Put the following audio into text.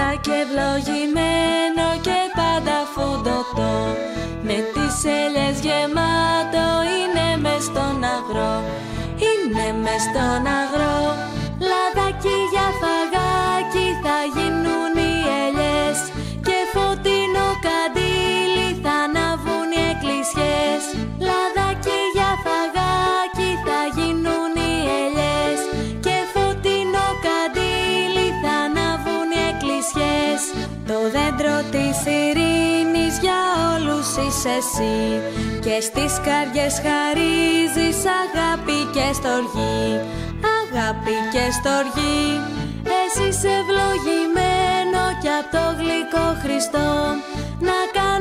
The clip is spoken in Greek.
γλυκά και ευλογημένο και πάντα φουντωτό. Με τις ελιές γεμάτο είναι μες στον αγρό. Είναι μες στον αγρό. Λαδάκι για φαγάκι θα γίνουν οι ελιές και φωτεινό καντήλι θα ανάβουν οι εκκλησιές. Λαδάκι για φαγάκι θα γίνουν οι ελιές και φωτεινό καντήλι θα ανάβουν οι εκκλησιές. Το δέντρο της ειρήνης για όλους είσαι εσύ και στις καρδιές χαρίζεις αγάπη και στοργή. Αγάπη και στοργή. Εσύ είσαι ευλογημένο κι απ' το γλυκό Χριστό να